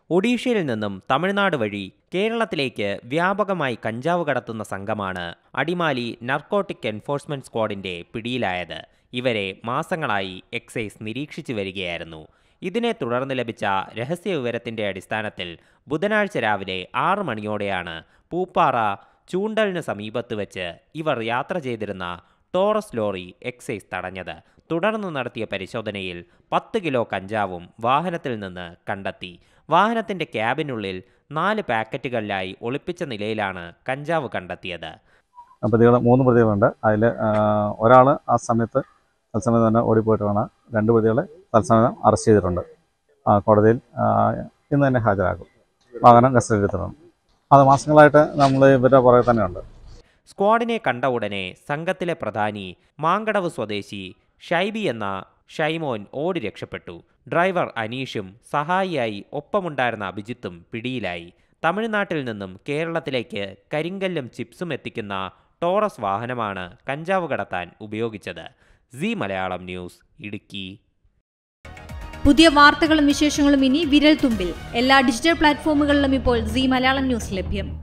ഒഡീഷയിൽ നിന്നും തമിഴ്നാട് വഴി കേരളത്തിലേക്ക് വ്യാപകമായി കഞ്ചാവ് കടത്തുന്ന സംഘമാണ് അടിമാലി നർക്കോട്ടിക് എൻഫോഴ്സ്മെന്റ് സ്ക്വാഡിന്റെ പിടിയിലായത്. ഇവരെ മാസങ്ങളായി എക്സൈസ് നിരീക്ഷിച്ചു വരികയായിരുന്നു. ഇതിനെ തുടർന്ന് ലഭിച്ച രഹസ്യ വിവരത്തിന്റെ അടിസ്ഥാനത്തിൽ ബുധനാഴ്ച രാവിലെ 6 മണിയോടെയാണ് പൂപ്പാറ ചൂണ്ടലിന് സമീപത്ത് വെച്ച് ഇവർ യാത്ര ചെയ്തിരുന്ന ടോറസ് ലോറി എക്സൈസ് തടഞ്ഞത്. തുടർന്ന് നടത്തിയ പരിശോധനയിൽ 10 കിലോ കഞ്ചാവും വാഹനത്തിൽ നിന്ന് കണ്ടെത്തി. വാഹനത്തിന്റെ ക്യാബിനുള്ളിൽ 4 പാക്കറ്റുകളിലായി ഒളിപ്പിച്ച നിലയിലാണ് കഞ്ചാവ് കണ്ടെത്തിയത്. പ്രതികൾ 3 പ്രതികളുണ്ട്. അതിൽ ഒരാൾ തത്സമയം തന്നെ ഓടിപ്പോയിട്ടാണ്. 2 പ്രതികളെ തത്സമയം അറസ്റ്റ് ചെയ്തിട്ടുണ്ട്. കോടതിയിൽ ഇന്ന് തന്നെ ഹാജരാക്കും. വാഹനം കസ്റ്റഡിയിലെത്തണം. അത് മാസങ്ങളായിട്ട് നമ്മൾ ഇവരുടെ പുറകെ തന്നെയുണ്ട്. സ്ക്വാഡിനെ കണ്ട ഉടനെ സംഘത്തിലെ പ്രധാനി മാങ്കടവ് സ്വദേശി ഷൈബി എന്ന ഷൈമോൻ ഓടി രക്ഷപ്പെട്ടു. ഡ്രൈവർ അനീഷും സഹായിയായി ഒപ്പമുണ്ടായിരുന്ന അഭിജിത്തും പിടിയിലായി. തമിഴ്നാട്ടിൽ നിന്നും കേരളത്തിലേക്ക് കരിങ്കല്ലും ചിപ്സും എത്തിക്കുന്ന ടോറസ് വാഹനമാണ് കഞ്ചാവ് കടത്താൻ ഉപയോഗിച്ചത്. C Malayalam news, Idukki. പുതിയ വാർത്തകളും വിശേഷങ്ങളും ഇനി വിരൽ തുമ്പിൽ. എല്ലാ ഡിജിറ്റൽ പ്ലാറ്റ്ഫോമുകളിലും ഇപ്പോൾ സി മലയാളം ന്യൂസ് ലഭ്യം.